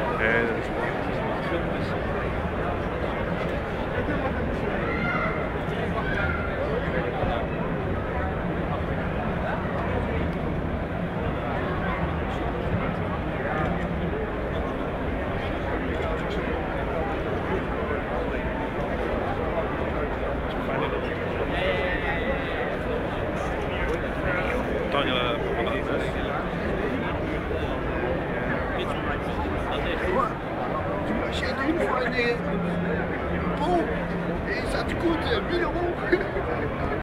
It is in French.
Tu m'achètes une fois des pots et ça te coûte 1000 euros.